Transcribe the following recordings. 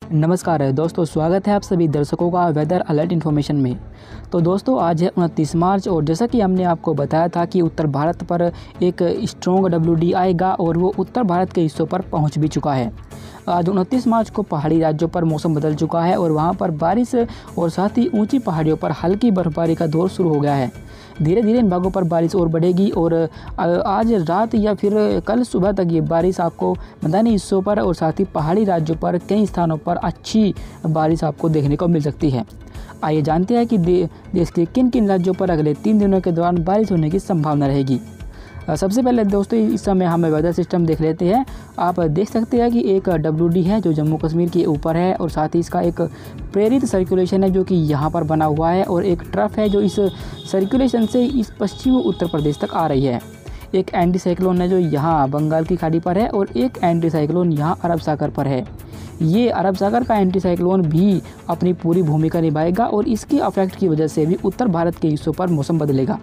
नमस्कार है दोस्तों, स्वागत है आप सभी दर्शकों का वेदर अलर्ट इन्फॉर्मेशन में। तो दोस्तों आज है 29 मार्च और जैसा कि हमने आपको बताया था कि उत्तर भारत पर एक स्ट्रॉन्ग WD आएगा और वो उत्तर भारत के हिस्सों पर पहुंच भी चुका है। आज 29 मार्च को पहाड़ी राज्यों पर मौसम बदल चुका है और वहां पर बारिश और साथ ही ऊंची पहाड़ियों पर हल्की बर्फबारी का दौर शुरू हो गया है। धीरे धीरे इन भागों पर बारिश और बढ़ेगी और आज रात या फिर कल सुबह तक ये बारिश आपको मैदानी हिस्सों पर और साथ ही पहाड़ी राज्यों पर कई स्थानों पर अच्छी बारिश आपको देखने को मिल सकती है। आइए जानते हैं कि देश के किन किन राज्यों पर अगले 3 दिनों के दौरान बारिश होने की संभावना रहेगी। सबसे पहले दोस्तों इस समय हम वेदर सिस्टम देख लेते हैं। आप देख सकते हैं कि एक WD है जो जम्मू कश्मीर के ऊपर है और साथ ही इसका एक प्रेरित सर्कुलेशन है जो कि यहाँ पर बना हुआ है और एक ट्रफ है जो इस सर्कुलेशन से इस पश्चिमी उत्तर प्रदेश तक आ रही है। एक एंटी साइक्लोन है जो यहाँ बंगाल की खाड़ी पर है और एक एंटी साइक्लोन यहाँ अरब सागर पर है। ये अरब सागर का एंटी साइक्लोन भी अपनी पूरी भूमिका निभाएगा और इसके अफेक्ट की वजह से भी उत्तर भारत के हिस्सों पर मौसम बदलेगा।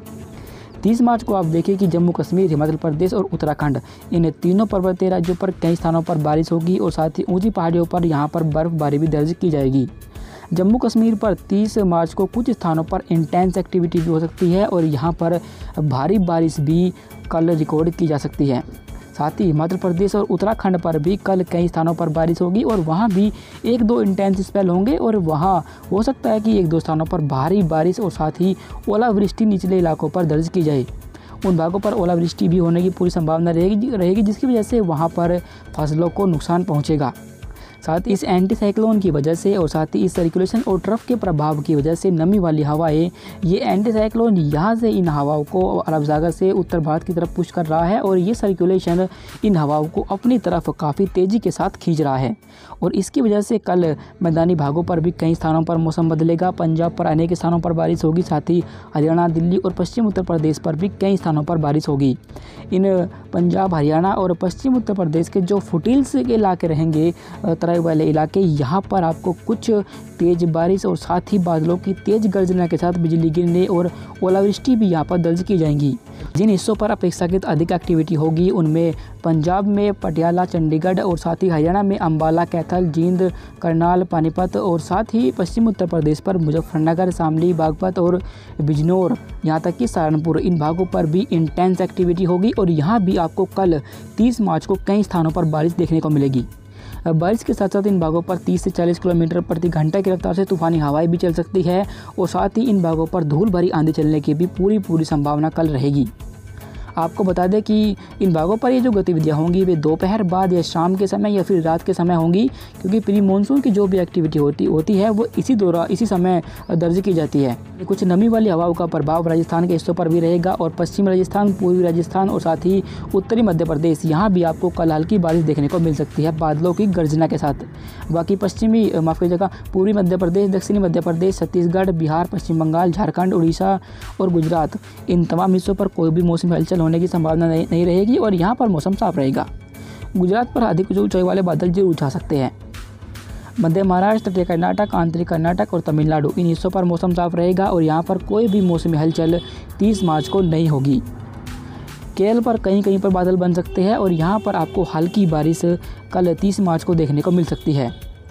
30 मार्च को आप देखिए कि जम्मू कश्मीर, हिमाचल प्रदेश और उत्तराखंड इन तीनों पर्वतीय राज्यों पर कई स्थानों पर बारिश होगी और साथ ही ऊंची पहाड़ियों पर यहाँ पर बर्फबारी भी दर्ज की जाएगी। जम्मू कश्मीर पर 30 मार्च को कुछ स्थानों पर इंटेंस एक्टिविटी भी हो सकती है और यहाँ पर भारी बारिश भी कल रिकॉर्ड की जा सकती है। साथ ही हिमाचल प्रदेश और उत्तराखंड पर भी कल कई स्थानों पर बारिश होगी और वहाँ भी 1-2 इंटेंस स्पेल होंगे और वहाँ हो सकता है कि 1-2 स्थानों पर भारी बारिश और साथ ही ओलावृष्टि निचले इलाकों पर दर्ज की जाए। उन भागों पर ओलावृष्टि भी होने की पूरी संभावना रहेगी जिसकी वजह से वहाँ पर फसलों को नुकसान पहुँचेगा। साथ ही इस एंटी साइक्लोन की वजह से और साथ ही इस सर्कुलेशन और ट्रफ के प्रभाव की वजह से नमी वाली हवाएं, ये एंटी साइक्लोन यहाँ से इन हवाओं को अरब सागर से उत्तर भारत की तरफ पुश कर रहा है और ये सर्कुलेशन इन हवाओं को अपनी तरफ काफ़ी तेज़ी के साथ खींच रहा है और इसकी वजह से कल मैदानी भागों पर भी कई स्थानों पर मौसम बदलेगा। पंजाब पर अनेक स्थानों पर बारिश होगी, साथ ही हरियाणा, दिल्ली और पश्चिम उत्तर प्रदेश पर भी कई स्थानों पर बारिश होगी। इन पंजाब, हरियाणा और पश्चिम उत्तर प्रदेश के जो फुटिल्स के इलाके रहेंगे, तराई वाले इलाके, यहाँ पर आपको कुछ तेज़ बारिश और साथ ही बादलों की तेज़ गर्जना के साथ बिजली गिरने और ओलावृष्टि भी यहाँ पर दर्ज की जाएंगी। जिन हिस्सों पर अपेक्षाकृत अधिक एक्टिविटी होगी उनमें पंजाब में पटियाला, चंडीगढ़ और साथ ही हरियाणा में अंबाला, कैथल, जींद, करनाल, पानीपत और साथ ही पश्चिम उत्तर प्रदेश पर मुजफ्फरनगर, शामली, बागपत और बिजनौर, यहाँ तक कि सहारनपुर, इन भागों पर भी इंटेंस एक्टिविटी होगी और यहाँ भी आपको कल 30 मार्च को कई स्थानों पर बारिश देखने को मिलेगी। बारिश के साथ साथ इन भागों पर 30 से 40 किलोमीटर प्रति घंटा की रफ्तार से तूफानी हवाएं भी चल सकती है और साथ ही इन भागों पर धूल भरी आंधी चलने की भी पूरी संभावना कल रहेगी। आपको बता दें कि इन भागों पर ये जो गतिविधियां होंगी वे दोपहर बाद या शाम के समय या फिर रात के समय होंगी, क्योंकि प्री मानसून की जो भी एक्टिविटी होती है वो इसी समय दर्ज की जाती है। कुछ नमी वाली हवाओं का प्रभाव राजस्थान के हिस्सों पर भी रहेगा और पश्चिमी राजस्थान, पूर्वी राजस्थान और साथ ही उत्तरी मध्य प्रदेश, यहाँ भी आपको कल हल्की बारिश देखने को मिल सकती है बादलों की गर्जना के साथ। बाकी पूर्वी मध्य प्रदेश, दक्षिणी मध्य प्रदेश, छत्तीसगढ़, बिहार, पश्चिम बंगाल, झारखंड, उड़ीसा और गुजरात, इन तमाम हिस्सों पर कोई भी मौसमी हलचल होने की संभावना नहीं रहेगी और यहाँ पर मौसम साफ रहेगा। गुजरात पर अधिक ऊंचाई वाले बादल जरूर छा सकते हैं। मध्य महाराष्ट्र, तटीय कर्नाटक, आंतरिक कर्नाटक और तमिलनाडु, इन हिस्सों पर मौसम साफ रहेगा और यहाँ पर कोई भी मौसमी हलचल 30 मार्च को नहीं होगी। केरल पर कहीं पर बादल बन सकते हैं और यहाँ पर आपको हल्की बारिश कल 30 मार्च को देखने को मिल सकती है।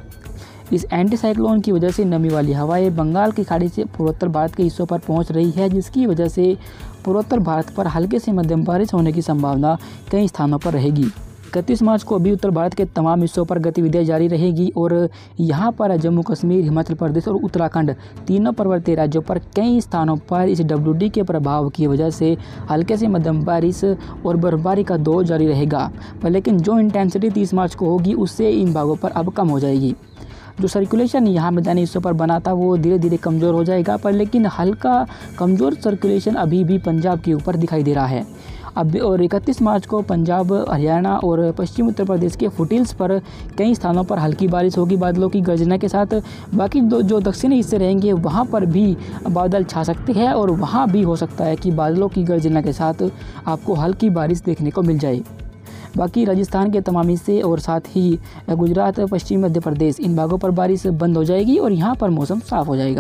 इस एंटी साइक्लोन की वजह से नमी वाली हवाएं बंगाल की खाड़ी से पूर्वोत्तर भारत के हिस्सों पर पहुंच रही है, जिसकी वजह से पूर्वोत्तर भारत पर हल्के से मध्यम बारिश होने की संभावना कई स्थानों पर रहेगी। 31 मार्च को भी उत्तर भारत के तमाम हिस्सों पर गतिविधियां जारी रहेगी और यहाँ पर जम्मू कश्मीर, हिमाचल प्रदेश और उत्तराखंड, तीनों पर्वतीय राज्यों पर कई स्थानों पर इस WD के प्रभाव की वजह से हल्के से मध्यम बारिश और बर्फबारी का दौर जारी रहेगा। लेकिन जो इंटेंसिटी 30 मार्च को होगी उससे इन भागों पर अब कम हो जाएगी। जो सर्कुलेशन यहाँ मैदानी हिस्सों पर बना था वो धीरे धीरे कमज़ोर हो जाएगा, लेकिन हल्का कमज़ोर सर्कुलेशन अभी भी पंजाब के ऊपर दिखाई दे रहा है। अब और 31 मार्च को पंजाब, हरियाणा और पश्चिम उत्तर प्रदेश के फुटिल्स पर कई स्थानों पर हल्की बारिश होगी बादलों की गर्जना के साथ। बाकी जो दक्षिणी हिस्से रहेंगे वहाँ पर भी बादल छा सकते हैं और वहाँ भी हो सकता है कि बादलों की गर्जना के साथ आपको हल्की बारिश देखने को मिल जाए। बाकी राजस्थान के तमाम हिस्से और साथ ही गुजरात, पश्चिमी मध्य प्रदेश, इन भागों पर बारिश बंद हो जाएगी और यहाँ पर मौसम साफ हो जाएगा।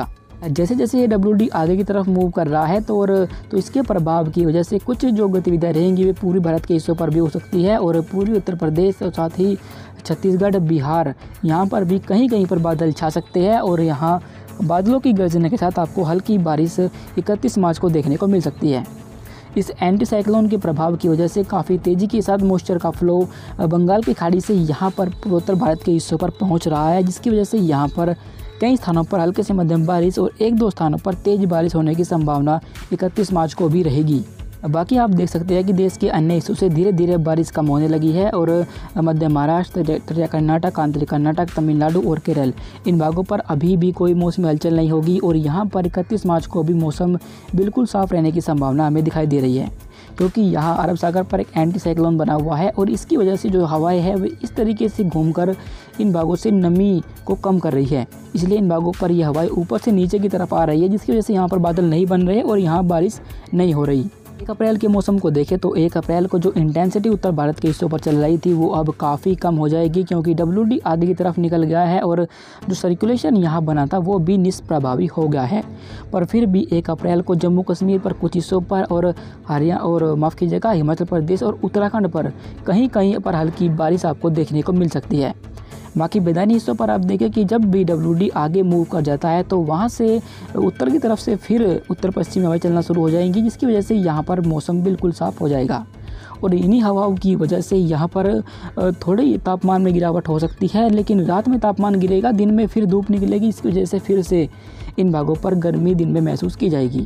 जैसे जैसे ये WD आगे की तरफ मूव कर रहा है तो इसके प्रभाव की वजह से कुछ जो गतिविधियाँ रहेंगी वे पूरी भारत के हिस्सों पर भी हो सकती है और पूर्वी उत्तर प्रदेश और साथ ही छत्तीसगढ़, बिहार, यहाँ पर भी कहीं कहीं पर बादल छा सकते हैं और यहाँ बादलों की गर्जने के साथ आपको हल्की बारिश 31 मार्च को देखने को मिल सकती है। इस एंटी साइक्लोन के प्रभाव की वजह से काफ़ी तेज़ी के साथ मॉइस्चर का फ्लो बंगाल की खाड़ी से यहाँ पर पूर्वोत्तर भारत के हिस्सों पर पहुँच रहा है, जिसकी वजह से यहाँ पर कई स्थानों पर हल्के से मध्यम बारिश और 1-2 स्थानों पर तेज़ बारिश होने की संभावना 31 मार्च को भी रहेगी। बाकी आप देख सकते हैं कि देश के अन्य हिस्सों से धीरे धीरे बारिश कम होने लगी है और मध्य महाराष्ट्र, तटीय कर्नाटक, आंतरिक कर्नाटक, तमिलनाडु और केरल, इन भागों पर अभी भी कोई मौसमी हलचल नहीं होगी और यहाँ पर 31 मार्च को भी मौसम बिल्कुल साफ़ रहने की संभावना हमें दिखाई दे रही है, क्योंकि यहाँ अरब सागर पर एक एंटी साइक्लोन बना हुआ है और इसकी वजह से जो हवाएं हैं वे इस तरीके से घूमकर इन भागों से नमी को कम कर रही है। इसलिए इन भागों पर यह हवाएं ऊपर से नीचे की तरफ आ रही है, जिसकी वजह से यहाँ पर बादल नहीं बन रहे और यहाँ बारिश नहीं हो रही। 1 अप्रैल के मौसम को देखें तो 1 अप्रैल को जो इंटेंसिटी उत्तर भारत के हिस्सों पर चल रही थी वो अब काफ़ी कम हो जाएगी, क्योंकि WD आगे की तरफ निकल गया है और जो सर्कुलेशन यहाँ बना था वो भी निष्प्रभावी हो गया है। पर फिर भी 1 अप्रैल को जम्मू कश्मीर पर कुछ हिस्सों पर और हरियाणा और माफ़ कीजिएगा हिमाचल प्रदेश और उत्तराखंड पर कहीं कहीं पर हल्की बारिश आपको देखने को मिल सकती है। बाकी मैदानी हिस्सों पर आप देखें कि जब भी WD आगे मूव कर जाता है तो वहाँ से उत्तर की तरफ से फिर उत्तर पश्चिमी हवाएं चलना शुरू हो जाएंगी, जिसकी वजह से यहाँ पर मौसम बिल्कुल साफ़ हो जाएगा और इन्हीं हवाओं की वजह से यहाँ पर थोड़ी तापमान में गिरावट हो सकती है, लेकिन रात में तापमान गिरेगा, दिन में फिर धूप निकलेगी, इसकी वजह से फिर से इन भागों पर गर्मी दिन में महसूस की जाएगी।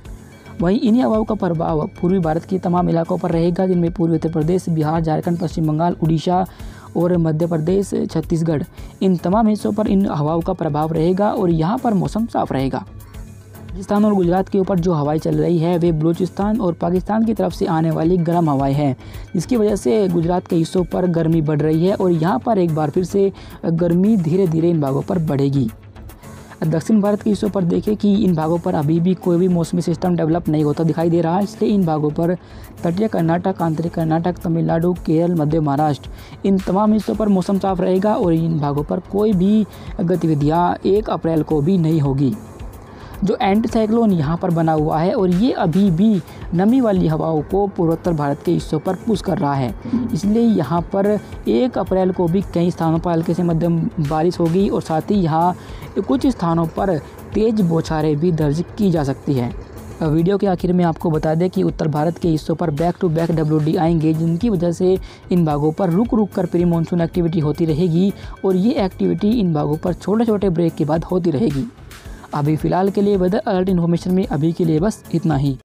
वहीं इन्हीं हवाओं का प्रभाव पूर्वी भारत के तमाम इलाकों पर रहेगा, जिनमें पूर्वी उत्तर प्रदेश, बिहार, झारखंड, पश्चिम बंगाल, उड़ीसा और मध्य प्रदेश, छत्तीसगढ़, इन तमाम हिस्सों पर इन हवाओं का प्रभाव रहेगा और यहाँ पर मौसम साफ रहेगा। राजस्थान और गुजरात के ऊपर जो हवाएं चल रही है वे बलूचिस्तान और पाकिस्तान की तरफ से आने वाली गर्म हवाएं हैं, जिसकी वजह से गुजरात के हिस्सों पर गर्मी बढ़ रही है और यहाँ पर एक बार फिर से गर्मी धीरे धीरे इन भागों पर बढ़ेगी। दक्षिण भारत के हिस्सों पर देखें कि इन भागों पर अभी भी कोई भी मौसमी सिस्टम डेवलप नहीं होता दिखाई दे रहा है, इसलिए इन भागों पर तटीय कर्नाटक, आंतरिक कर्नाटक, तमिलनाडु, केरल, मध्य महाराष्ट्र, इन तमाम हिस्सों पर मौसम साफ रहेगा और इन भागों पर कोई भी गतिविधियाँ 1 अप्रैल को भी नहीं होगी। जो एंटी साइक्लोन यहाँ पर बना हुआ है और ये अभी भी नमी वाली हवाओं को पूर्वोत्तर भारत के हिस्सों पर पुश कर रहा है, इसलिए यहाँ पर 1 अप्रैल को भी कई स्थानों पर हल्के से मध्यम बारिश होगी और साथ ही यहाँ कुछ स्थानों पर तेज़ बौछारें भी दर्ज की जा सकती है। वीडियो के आखिर में आपको बता दें कि उत्तर भारत के हिस्सों पर बैक टू बैक WD आएंगे, जिनकी वजह से इन भागों पर रुक रुक कर प्री मानसून एक्टिविटी होती रहेगी और ये एक्टिविटी इन भागों पर छोटे छोटे ब्रेक के बाद होती रहेगी। अभी फ़िलहाल के लिए वेदर अलर्ट इन्फॉर्मेशन में अभी के लिए बस इतना ही।